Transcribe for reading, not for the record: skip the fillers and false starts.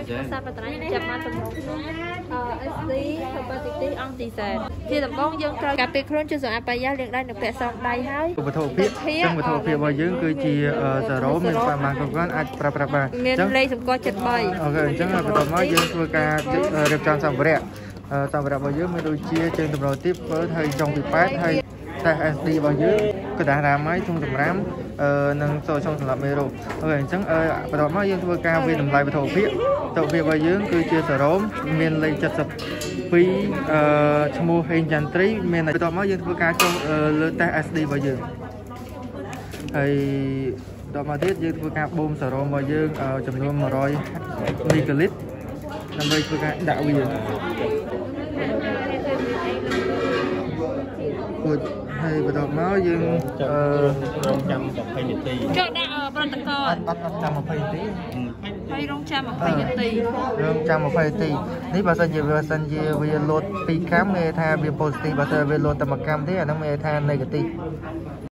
សាប់ត្រៃចាំបានទំនុកSD ទៅទីអង្គទីសែនជាដំបងយើងត្រូវការពេលខ្លួនជួយសម្អាតបាយយ៉ាលាងដៃនៅពាក់សងដៃហើយវត្ថុភាពចឹងវត្ថុភាពរបស់យើងគឺជាសារ៉ូមានប្រមាណគ្រប់គ្រាន់អាចប្រើប្រាស់បានមានលេខសម្គាល់ចិត្ត3អូខេអញ្ចឹងបន្ទាប់មកយើងធ្វើការរៀបចំសម្ភារៈរបស់យើងមានដូចជាជើងតម្រូវទីពើហើយចុងទី8ហើយតែ SD របស់យើងกระดาษរ៉ាម៉ៃធុងសម្រាមនិងចូលចុងសម្រាប់មេរោគអូខេអញ្ចឹងបន្ទាប់មកយើងធ្វើការវាតម្លៃវត្ថុភាពរបស់យើងគឺជាសារ៉ូមមានលេខ72ឈ្មោះហេងចន្ទ្រីមានបន្ទាប់មកយើងធ្វើការចុះលើតេស្ត SD របស់យើងហើយដល់មកទៀតយើងធ្វើការបូមសារ៉ូមរបស់យើងចំនួន100មីក្រូលីត្រដើម្បីធ្វើការដាក់វាហើយបន្ទាប់មកយើងរងចាំ20នាទីចុះដាក់ប្រតិកោអត់ចាំ20នាទីហើយរងចាំ20នាទីរងចាំ20នាទីនេះបើសិនជាវាលោត2កម្មគេថាវា positive បើសិនវាលោតតែ1កម្មទេអាហ្នឹងគេថា negative